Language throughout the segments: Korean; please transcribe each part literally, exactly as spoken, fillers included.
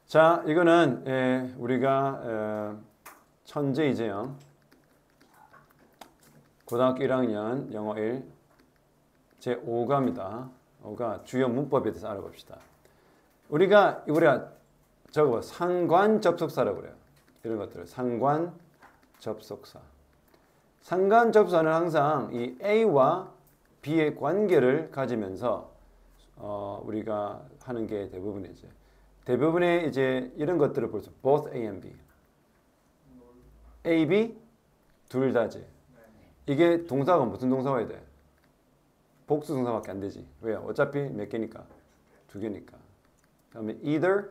자, 이거는 에, 우리가 에, 천재이제요. 고등학교 일 학년 영어 일 제오 과입니다. 오 과 주요 문법에 대해서 알아봅시다. 우리가 우리가 저거 상관 접속사라고 그래요. 이런 것들을 상관 접속사. 상관 접속사는 항상 이 A와 B의 관계를 가지면서 어, 우리가 하는 게 대부분이죠. 대부분의 이제 이런 것들을 볼 수, both A and B. A, B 둘 다지. 이게 동사가 무슨 동사가 해야 돼? 복수 동사밖에 안 되지. 왜요? 어차피 몇 개니까? 두 개니까. 그다음에 either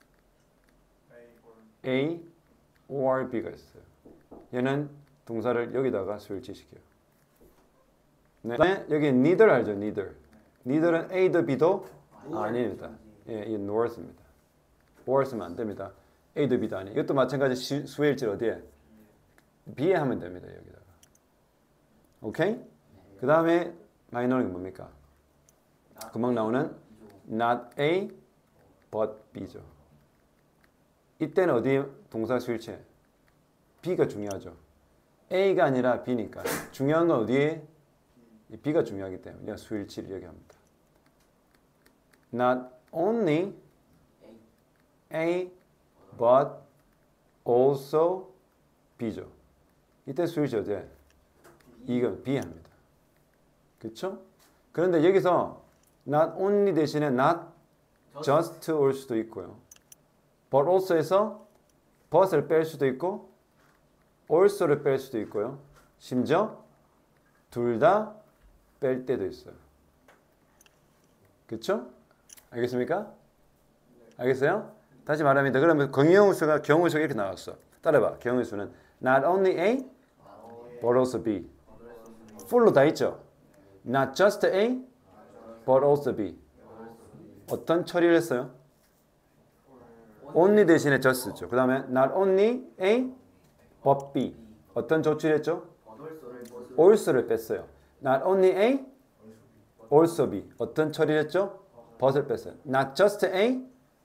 A or B가 있어요. 얘는 동사를 여기다가 수일치시켜요. 네. 그다음에 여기 neither 알죠? neither. neither는 A도 B도 아닙니다. 예, 이 nor입니다. or 쓰면 안 됩니다. A도 B도 아니. 이것도 마찬가지 수일치 어디에? B에 하면 됩니다. 여기다가. 오케이? 그 다음에 마이너는 뭡니까? 금방 나오는 not A but B죠. 이때는 어디 동사 수일치? B가 중요하죠. A가 아니라 B니까. 중요한 건 어디에? B가 중요하기 때문에 그냥 수일치를 얘기합니다. Not only A but also B죠. 이때 수일치 어디에? 이건 B 합니다. 그렇죠? 그런데 여기서 not only 대신에 not just 올 수도 있고요. but also에서 but을 뺄 수도 있고 also를 뺄 수도 있고요. 심지어 둘 다 뺄 때도 있어요. 그렇죠? 알겠습니까? 알겠어요? 다시 말합니다. 그러면 경우수가 경우수가 이렇게 나왔어. 따라봐. 경우수는 not only A but also B. 풀로 다 있죠. Not just A but also B. 어떤 처리를 했어요? only 대신에 just죠. 그 다음에 not only A but B. 어떤 조치를 했죠? also를 뺐어요. Not only A also B. 어떤 처리를 했죠? but을 뺐어요. Not just A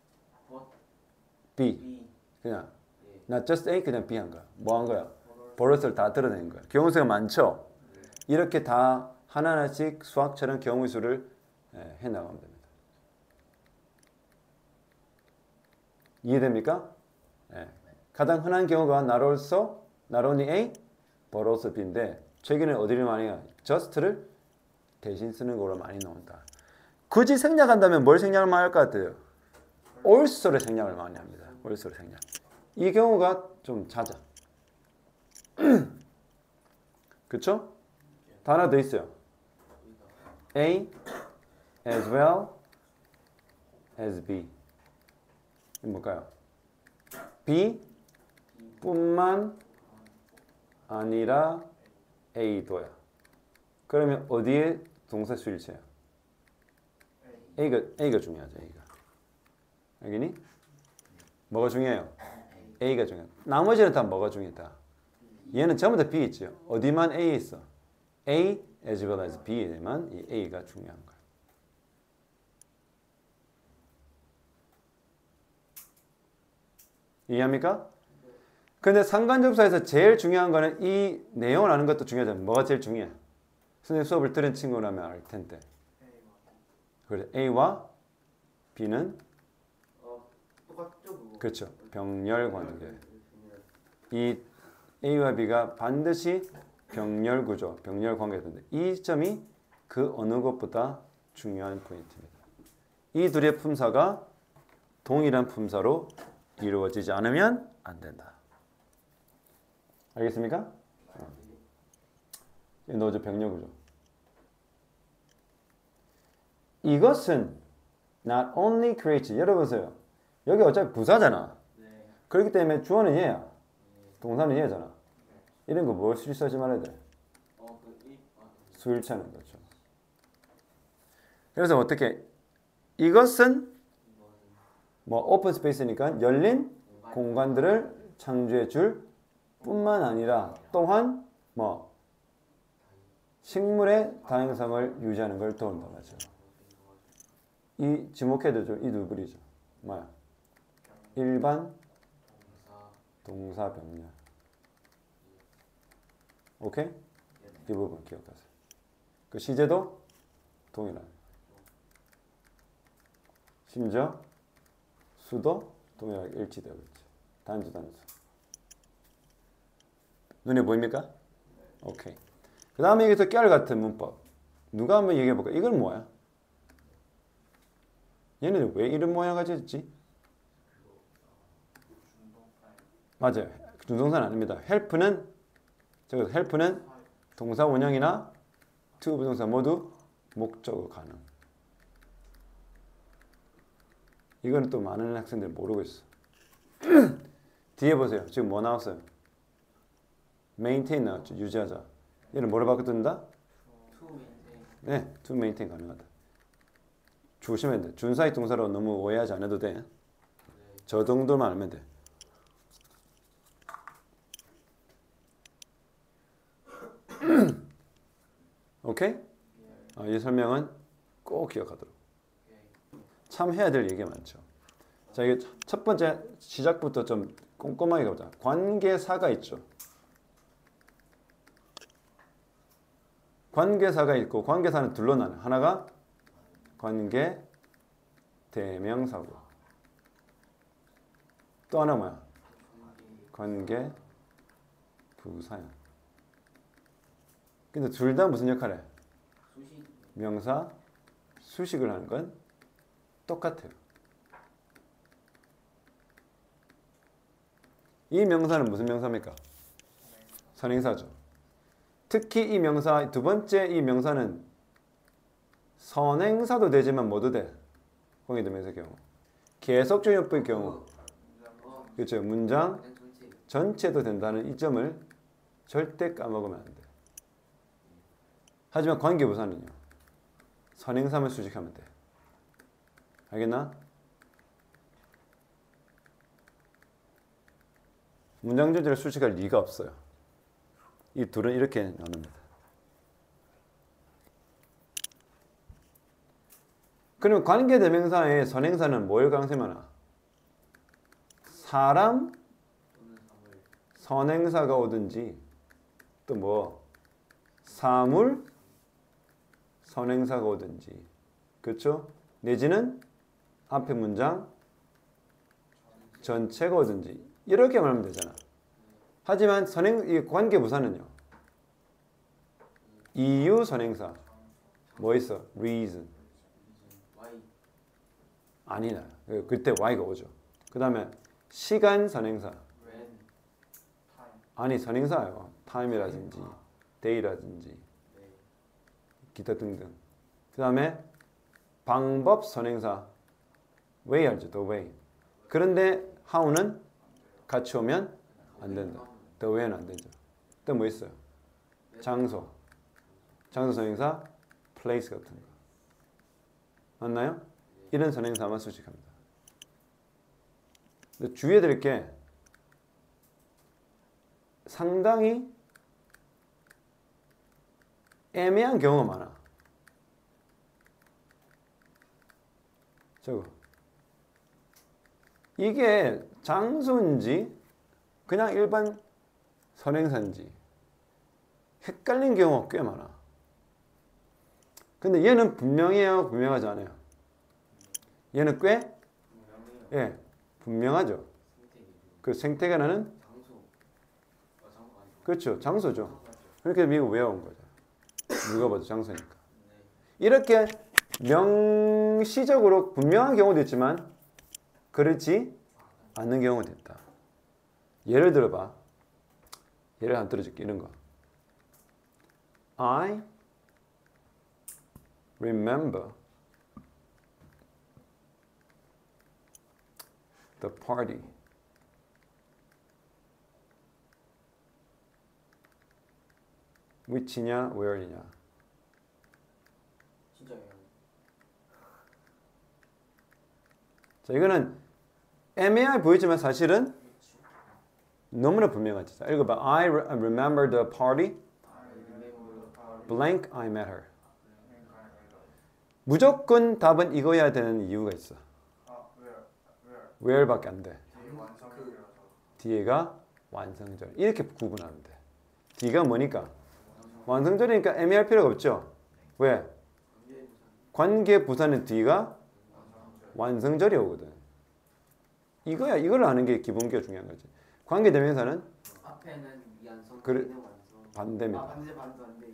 B. 그냥 not just A 그냥 B 한 거야. 뭐 한 거야? 버릇을 다 드러낸 거야. 경우수가 많죠? 이렇게 다 하나하나씩 수학처럼 경우수를 해나가면 됩니다. 이해됩니까? 네. 가장 흔한 경우가 not also, not only A, but also B인데 최근에 어디를 많이 해요? just를 대신 쓰는 거로 많이 나온다. 굳이 생략한다면 뭘 생략을 많이 할 것 같아요? also를 생략을 많이 합니다. also를 생략. 이 경우가 좀 잦아. 그쵸? 다 하나 더 있어요. A as well as B. 이게 뭘까요? B 뿐만 아니라 A도야. 그러면 어디에 동사 수일체야? A가, A가 중요하죠. A가. 알겠니? 뭐가 중요해요? A가 중요해. 나머지는 다 뭐가 중요하다? 얘는 전부 다 B 있죠. 어디만 A 있어? A as well as B에만 이 A가 중요한 거야. 이해합니까? 근데 상관접사에서 제일 중요한 거는 이 내용을 아는 것도 중요하잖아. 뭐가 제일 중요해? 선생님 수업을 들은 친구라면 알 텐데. 그래, A와 B는 그렇죠. 병렬 관계. 이 A와 B가 반드시 병렬 구조, 병렬 관계인데 이 점이 그 어느 것보다 중요한 포인트입니다. 이 둘의 품사가 동일한 품사로 이루어지지 않으면 안 된다. 알겠습니까? 어. 넣어줘. 병렬 구조. 이것은 not only creates. 여러분 보세요. 여기 어차피 부사잖아. 그렇기 때문에 주어는 얘야. 동사는 얘잖아. 이런 거 뭘 실수하지 말아야 돼? 수일치하는 거죠. 그래서 어떻게 이것은 뭐 오픈 스페이스니까 열린 공간들을 창조해 줄 뿐만 아니라 또한 뭐 식물의 다양성을 유지하는 걸 도운다 맞죠? 이 지목해야 되죠. 이 두 글이죠. 뭐야? 일반 동사 병렬. 오케이? 이 부분 기억하세요. 그 시제도 동일한. 심지어 수도 동일하게 일치되고 있죠. 단수 단수. 눈에 보입니까? 오케이. 그 다음에 여기서 깨알 같은 문법. 누가 한번 얘기해 볼까? 이건 뭐야? 얘는 왜 이런 모양 가졌지? 맞아요. 준동사는 아닙니다. help는 저기서 help는 동사 원형이나 to 부동사 모두 목적어 가능. 이거는 또 많은 학생들이 모르고 있어. 뒤에 보세요. 지금 뭐 나왔어요? maintain 나왔죠. 유지하자. 얘는 뭐로 바꿔둔다? 네, to maintain 가능하다. 조심해야 돼. 준사위 동사로 너무 오해하지 않아도 돼. 저 정도만 알면 돼. 오케이? 아, 이 설명은 꼭 기억하도록. 참 해야 될 얘기가 많죠. 자, 이게 첫 번째 시작부터 좀 꼼꼼하게 가보자. 관계사가 있죠. 관계사가 있고 관계사는 둘로 나눠. 하나가 관계 대명사고 또 하나 뭐야? 관계 부사야. 근데 둘 다 무슨 역할을 해? 명사 수식을 하는 건 똑같아요. 이 명사는 무슨 명사입니까? 선행사죠. 특히 이 명사 두 번째 이 명사는 선행사도 되지만 뭐도 돼? 공이되면서 경우. 계속적용법의 경우. 그렇죠. 문장 전체도 된다는 이 점을 절대 까먹으면 안 돼. 하지만 관계부사는요. 선행사만 수식하면 돼. 알겠나? 문장 전체를 수식할 리가 없어요. 이 둘은 이렇게 나눕니다. 그러면 관계대명사의 선행사는 뭘 가능성이 많아? 사람 선행사가 오든지 또 뭐 사물 선행사가 오든지 그렇죠? 내지는 앞에 문장 전체가 오든지 이렇게 말하면 되잖아. 하지만 선행 이 관계부사는요. 이유 선행사 뭐 있어? reason 아니나 그때 y가 오죠. 그 다음에 시간 선행사 아니 선행사예요. time이라든지 day라든지 기타 등등. 그 다음에 방법 선행사 way 알죠? the way. 그런데 how는 같이 오면 안 된다. the way는 안 되죠. 또 뭐 있어요? 장소 장소 선행사 place 같은 거 맞나요? 이런 선행사만 수식합니다. 근데 주의해 드릴 게 상당히 애매한 경우가 많아. 저거 이게 장소인지 그냥 일반 선행사인지 헷갈린 경우가 꽤 많아. 근데 얘는 분명해요? 분명하지 않아요? 얘는 꽤 예, 분명하죠. 그 생태계 나는 그렇죠. 장소죠. 그렇게 미국 외워온 거죠. 누가 봐도 장소니까. 이렇게 명시적으로 분명한 경우도 있지만 그렇지 않는 경우도 있다. 예를 들어봐. 예를 한 들어줄게. 이런 거. I remember the party. which냐, where냐. 진짜요? 자, 이거는 애매해 보이지만 사실은 너무나 분명하지. 자, 읽어봐. I remember the party. blank I met her. 무조건 답은 이거여야 되는 이유가 있어. where밖에 안 돼. 뒤에가 완성절. 이렇게 구분하면 돼. 뒤가 뭐니까? 완성절이니까 애매할 필요가 없죠. 왜? 관계 부사는 뒤가 완성절이 오거든. 이거야. 이걸 아는 게 기본기가 중요한 거지. 관계 대명사는 앞에는 미완성, 그래, 뒤는 완성. 반대입니다. 아, 반대 반대 반대.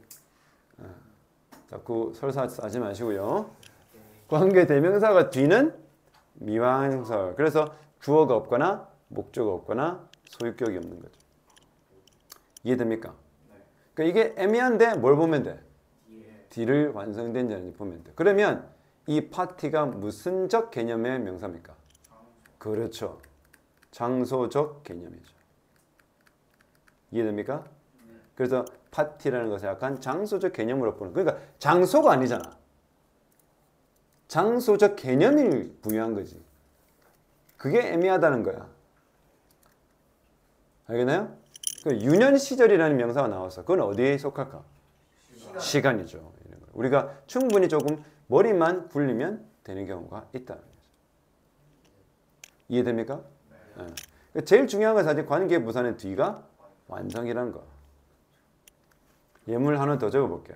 자꾸 설사 하지 마시고요. 관계 대명사가 뒤는 미완설. 그래서 주어가 없거나 목적어 없거나 소유격이 없는 거죠. 이해됩니까? 그러니까 이게 애매한데 뭘 보면 돼? 뒤를 완성된지 아닌지 보면 돼. 그러면 이 파티가 무슨 적 개념의 명사입니까? 그렇죠. 장소적 개념이죠. 이해됩니까? 그래서 파티라는 것을 약간 장소적 개념으로 보는. 그러니까 장소가 아니잖아. 장소적 개념을 부여한 거지. 그게 애매하다는 거야. 알겠나요? 그 유년 시절이라는 명사가 나와서 그건 어디에 속할까? 시간. 시간이죠. 우리가 충분히 조금 머리만 굴리면 되는 경우가 있다는 거죠. 이해됩니까? 네. 네. 제일 중요한 건 사실 관계 부사는 뒤가 완성이라는 거. 예물 하나 더 적어볼게요.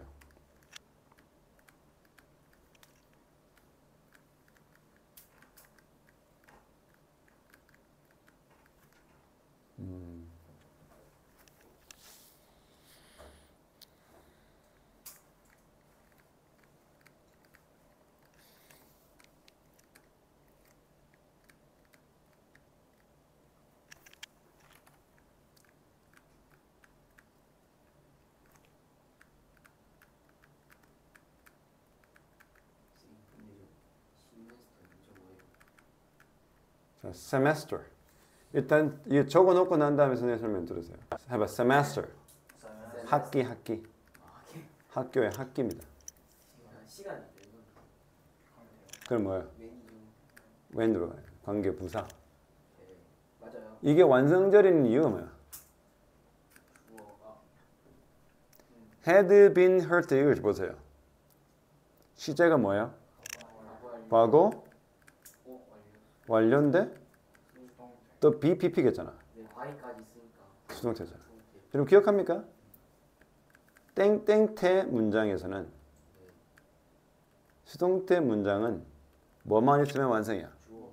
음. 자, semester. 일단 이 적어놓고 난 다음에 선생님 설명 들으세요. 해봐, semester. 학기, 학기. 학교의 학기입니다. 시간. 그럼 뭐예요? when으로 가요. 관계 부사. 네, 맞아요. 이게 완성절인 이유가 뭐야? 주어가 had been hurt 이걸 보세요. 시제가 뭐예요? 과거 완료인데 또 비피피겠잖아. 네, 과거까지 있으니까. 수동태잖아. 여러분 기억합니까? 땡땡태 문장에서는 수동태 문장은 뭐만 있으면 완성이야? 주어.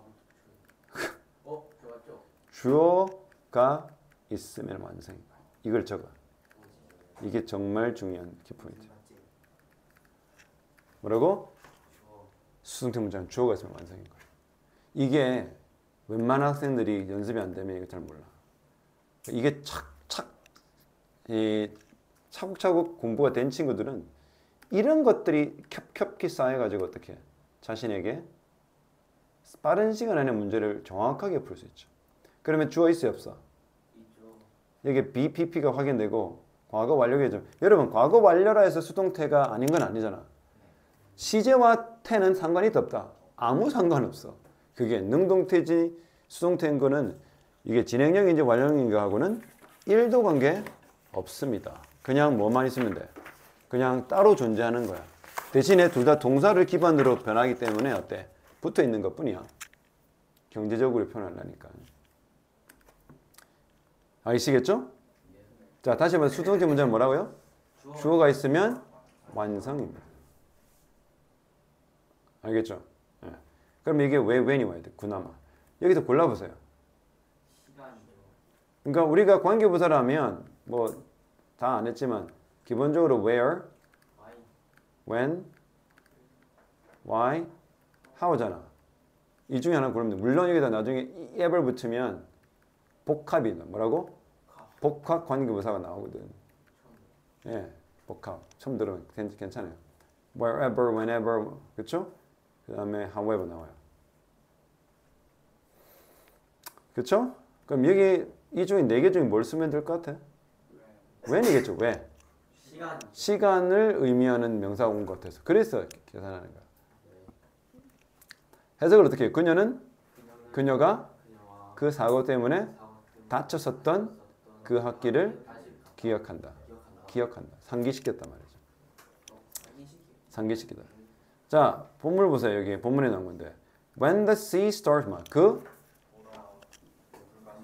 어, 좋았죠? 주어가 있으면 완성이야. 이걸 적어. 이게 정말 중요한 키포인트. 뭐라고? 수동태 문장 주어가 있으면 완성인 거야. 이게 웬만한 학생들이 연습이 안 되면 이거 잘 몰라. 이게 착착 이 차곡차곡 공부가 된 친구들은 이런 것들이 겹겹이 쌓여가지고 어떻게 자신에게 빠른 시간 안에 문제를 정확하게 풀 수 있죠. 그러면 주어 있어요, 없어? 있죠. 여기 비피피가 확인되고 과거 완료가 좀 여러분 과거 완료라 해서 수동태가 아닌 건 아니잖아. 시제와 태는 상관이 없다. 아무 상관없어. 그게 능동태지 수동태인 거는 이게 진행형인지 완료형인가 하고는 일도 관계 없습니다. 그냥 뭐만 있으면 돼. 그냥 따로 존재하는 거야. 대신에 둘 다 동사를 기반으로 변하기 때문에 어때? 붙어 있는 것 뿐이야. 경제적으로 표현하려니까. 아시겠죠? 자, 다시 한번 수동태 문제는 뭐라고요? 주어가 있으면 완성입니다. 알겠죠? 네. 그럼 이게 왜 when이 와야 돼? 그나마. 여기서 골라보세요. 시간이죠. 그러니까 우리가 관계부사라면 뭐 다 안 했지만 기본적으로 where, why, when, why, how잖아. 이 중에 하나 고르면 돼. 물론 여기다 나중에 앱을 붙이면 복합이 나. 뭐라고? 복합 관계부사가 나오거든. 예, 복합. 처음 들으면 괜찮아요. wherever, whenever, 그렇죠? 그 다음에 however 나와요. 그렇죠? 그럼 여기 이 중에 네 개 중에 뭘 쓰면 될 것 같아? when이겠죠. 왜? 시간. 시간을 의미하는 명사가 온 것 같아서 그래서 계산하는 거야. 해석을 어떻게 해요? 그녀는 그녀가 그녀와 그 사고 때문에 사고 때문에 다쳤었던 그 학기를 다시 기억한다. 기억한다. 기억한다. 상기시켰단 말이죠. 어, 상기시키. 상기시키다. 자, 본물 보세요. 여기 본문에 나온 건데. When the sea starts, 그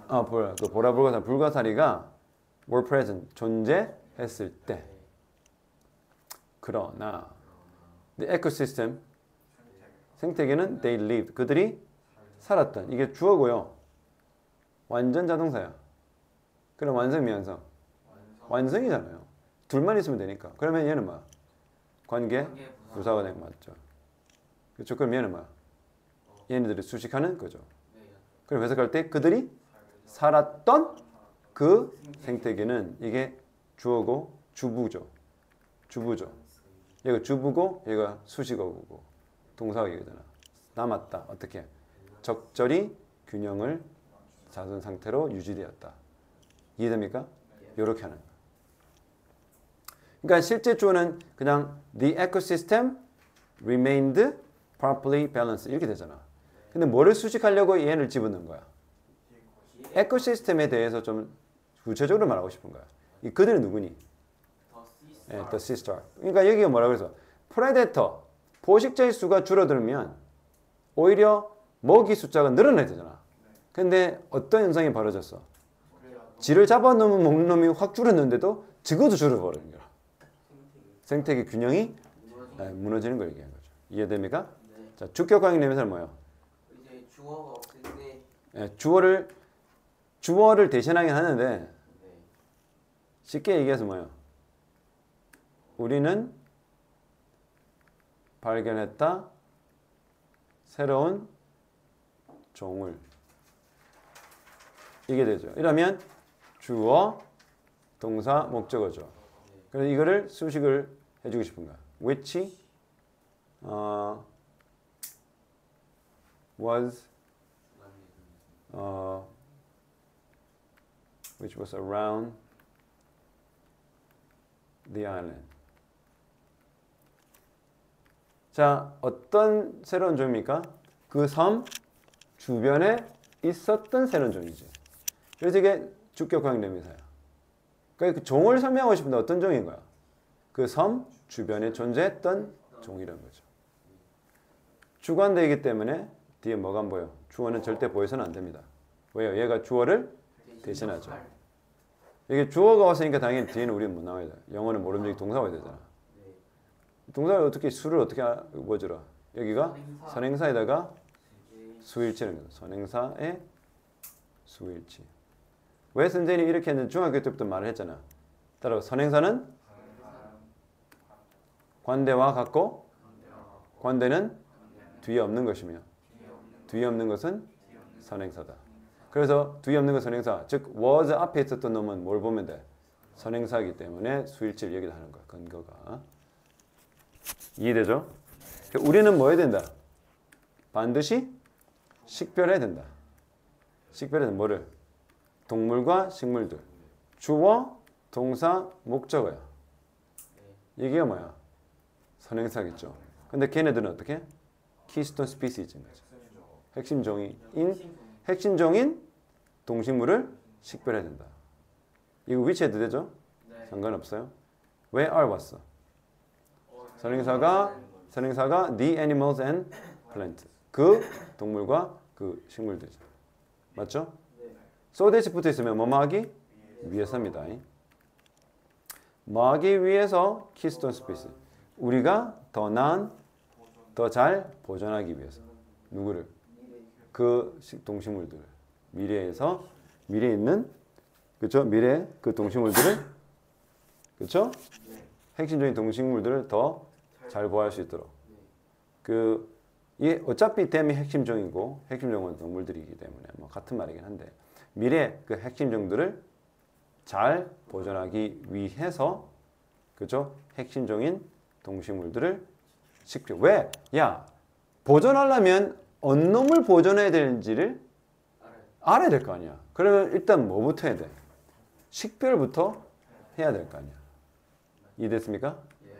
아, 보라, 그 보라 불가사리, 불가사리가 were present, 존재했을 때. 그러나 the ecosystem, 생태계는 they lived, 그들이 살았던. 이게 주어고요. 완전 자동사야. 그럼 완성, 미완성? 완성이잖아요. 둘만 있으면 되니까. 그러면 얘는 뭐야? 관계 부사가 되는 거 맞죠? 그렇죠? 그럼 얘는 뭐야? 얘네들이 수식하는 거죠. 그럼 해석할 때 그들이 살았던 그 생태계는 이게 주어고 주부죠. 주부죠. 얘가 주부고 얘가 수식어고 동사가 얘기잖아. 남았다. 어떻게? 적절히 균형을 잡은 상태로 유지되었다. 이해됩니까? 이렇게 하는 거야. 그러니까 실제 주어는 그냥 the ecosystem remained properly balanced 이렇게 되잖아. 근데 뭐를 수식하려고 얘를 집어넣은 거야? 에코시스템에 대해서 좀 구체적으로 말하고 싶은 거야. 이 그들은 누구니? 예, the sea star. 그러니까 여기가 뭐라고 그래서 프레데터, 포식자의 수가 줄어들면 오히려 먹이 숫자가 늘어나야 되잖아. 근데 어떤 현상이 벌어졌어? 쥐를 잡아놓으면 먹는 놈이 확 줄었는데도 적어도 줄어버리는 거야. 생태계 균형이 예, 무너지는 걸 얘기하는 거죠. 이해됩니까? 네. 자, 주격관계 내면서는 뭐예요? 이제 주어가 없을 때 예, 주어를 주어를 대신하긴 하는데 네. 쉽게 얘기해서 뭐예요? 우리는 발견했다 새로운 종을 이게 되죠. 이러면 주어, 동사, 목적어죠. 그래서 이거를 수식을 해주고 싶은 거야. which 어, was 어, which was around the island. 자, 어떤 새로운 종입니까? 그 섬 주변에 있었던 새로운 종이지. 그래서 이게 주격관계 대명사야. 그러니까 그 종을 설명하고 싶은데 어떤 종인 거야? 그 섬 주변에 존재했던 종이라는 거죠. 주관되기 때문에 뒤에 뭐가 안 보여? 주어는 절대 보여서는 안 됩니다. 왜요? 얘가 주어를 대신하죠. 이게 주어가 왔으니까 당연히 뒤에는 우리는 못 나와야 돼. 영어는 모름지기 동사가 와야 되잖아. 동사를 어떻게 수를 어떻게 뭐더라? 여기가 선행사에다가 수일치라는 거죠. 선행사의 수일치. 왜 선생님이 이렇게 했는지 중학교 때부터 말을 했잖아. 따라서 선행사는 관대와 같고 관대는 뒤에 없는 것이며 뒤에 없는 것은 선행사다. 그래서 뒤에 없는 건 선행사, 즉 was 앞에 있었던 놈은 뭘 보면 돼? 선행사이기 때문에 수일치를 여기다 하는 거야. 근거가. 이해되죠? 우리는 뭐 해야 된다? 반드시 식별해야 된다. 식별해야 된다. 뭐를? 동물과 식물들. 주어, 동사, 목적어야. 이게 뭐야? 선행사겠죠. 근데 걔네들은 어떻게? 키스톤 스피시즈인 거죠. 핵심 종인, 핵심 종인 동식물을 식별해야 된다. 이거 위치해도 되죠? 상관없어요. 왜 R 왔어? 선행사가 선행사가 the animals and plant. 그 동물과 그 식물들이죠. 맞죠? so that 붙어 있으면 뭐뭐 하기? 위해서입니다. 뭐 하기 위해서 키스톤 스피시. 우리가 더 나은, 더 잘 보존하기 위해서. 누구를? 그 동식물들을. 미래에서 미래에 있는 그렇죠? 미래 그 동식물들을 그렇죠? 핵심적인 동식물들을 더 잘 보호할 수 있도록. 그 이게 어차피 댐이 핵심종이고 핵심종은 동물들이기 때문에 뭐 같은 말이긴 한데 미래 그 핵심종들을 잘 보존하기 위해서 그죠? 핵심종인 동식물들을 식별. 왜? 야 보존하려면 어느 놈을 보존해야 되는지를 알아야 될 거 아니야. 그러면 일단 뭐부터 해야 돼? 식별부터 해야 될 거 아니야. 이해됐습니까?